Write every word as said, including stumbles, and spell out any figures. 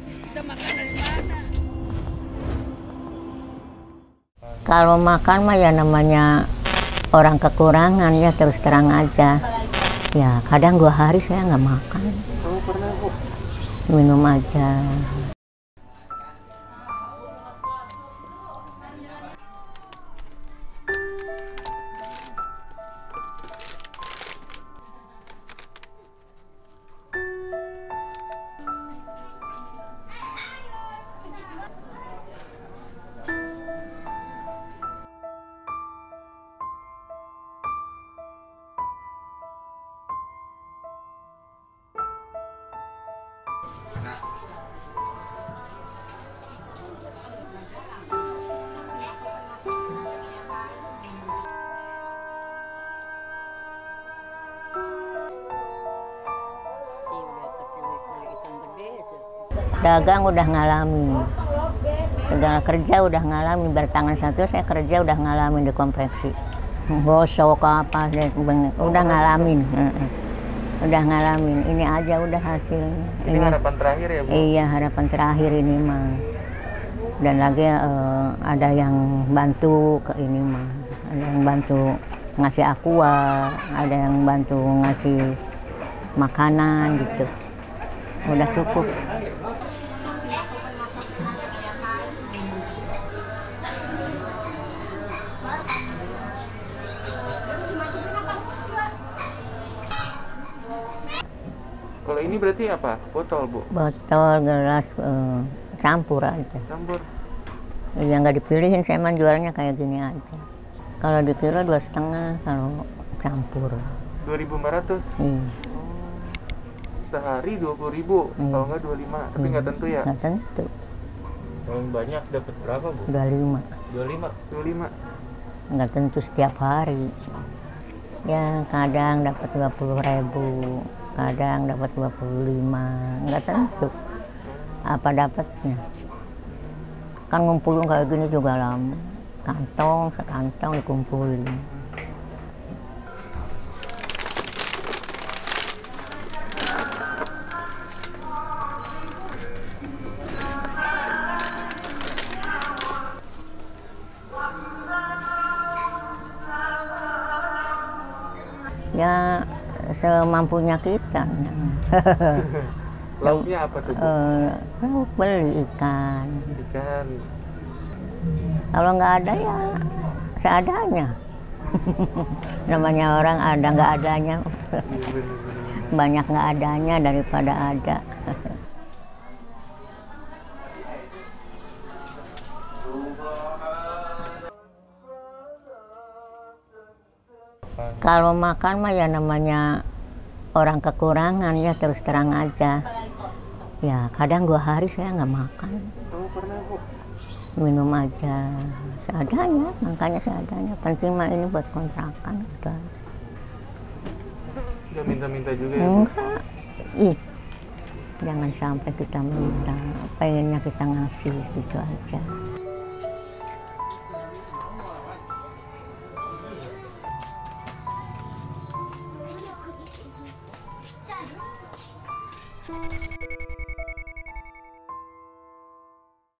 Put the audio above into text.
Terus kita makan dari mana? Kalau makan mah ya namanya orang kekurangan ya terus terang aja. Ya kadang dua hari saya nggak makan. Oh, pernah Bu? Minum aja. Dagang udah ngalamin, segala kerja udah ngalamin, bertangan satu saya kerja udah ngalamin di konveksi, gosok apa, udah ngalamin, udah ngalamin. Ini aja udah hasilnya. Ini, ini harapan terakhir ya Bu? Iya, harapan terakhir ini mah. Dan lagi uh, ada yang bantu ke ini mah, ada yang bantu ngasih aqua, ada yang bantu ngasih makanan gitu. Udah cukup. Kalau ini berarti apa? Botol Bu? Botol, gelas, uh, campur aja. Campur? Iya nggak dipilihin, saya emang jualnya kayak gini aja. Kalau di kilo dua setengah, kalau campur. Dua ribu lima ratus? Iya. Oh, sehari dua puluh ribu, iya. Kalau nggak dua puluh lima, tapi nggak tentu ya? Nggak tentu. Paling banyak dapat berapa Bu? dua puluh lima. dua puluh lima? dua puluh lima? Nggak tentu setiap hari. Ya kadang dapat dua puluh ribu, kadang dapat dua puluh lima, nggak tentu apa dapatnya. Kan ngumpulin kayak gini juga lama, kantong sekantong dikumpulin. Ya semampunya kita. Lauknya apa tuh Bu? Uh, beli ikan. Ikan. Kalau nggak ada ya seadanya. Namanya orang ada nggak adanya. Banyak nggak adanya daripada ada. Kalau makan mah ya namanya orang kekurangan ya terus terang aja. Ya kadang dua hari saya nggak makan. Oh, pernah Bu? Minum aja seadanya, makanya seadanya. Penting mah ini buat kontrakan udah. Udah minta-minta juga ya Bu? Enggak. Ih, jangan sampai kita minta, pengennya kita ngasih gitu aja. Thank you.